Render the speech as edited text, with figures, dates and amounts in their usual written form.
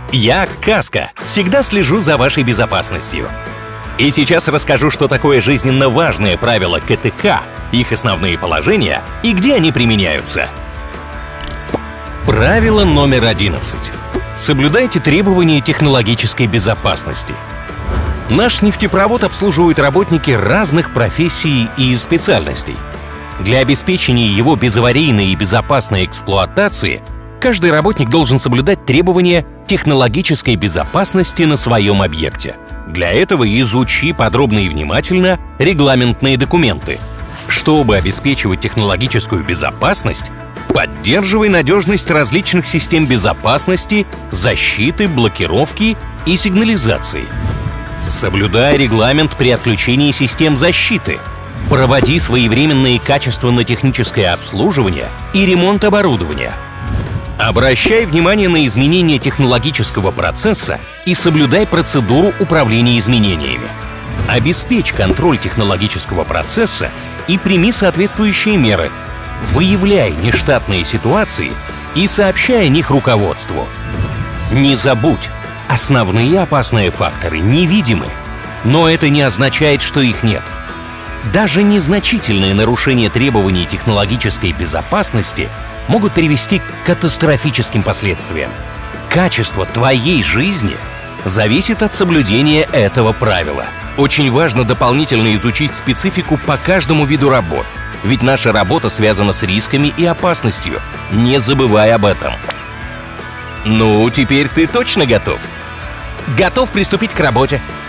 Я Каска. Всегда слежу за вашей безопасностью. И сейчас расскажу, что такое жизненно важное правило КТК, их основные положения и где они применяются. Правило номер 11. Соблюдайте требования технологической безопасности. Наш нефтепровод обслуживают работники разных профессий и специальностей. Для обеспечения его безаварийной и безопасной эксплуатации каждый работник должен соблюдать требования технологической безопасности на своем объекте. Для этого изучи подробно и внимательно регламентные документы. Чтобы обеспечивать технологическую безопасность, поддерживай надежность различных систем безопасности, защиты, блокировки и сигнализации. Соблюдай регламент при отключении систем защиты. Проводи своевременное и качественно-техническое обслуживание и ремонт оборудования. Обращай внимание на изменения технологического процесса и соблюдай процедуру управления изменениями. Обеспечь контроль технологического процесса и прими соответствующие меры. Выявляй нештатные ситуации и сообщай о них руководству. Не забудь, основные опасные факторы невидимы, но это не означает, что их нет. Даже незначительные нарушения требований технологической безопасности могут привести к катастрофическим последствиям. Качество твоей жизни зависит от соблюдения этого правила. Очень важно дополнительно изучить специфику по каждому виду работ, ведь наша работа связана с рисками и опасностью. Не забывай об этом. Ну, теперь ты точно готов? Готов приступить к работе?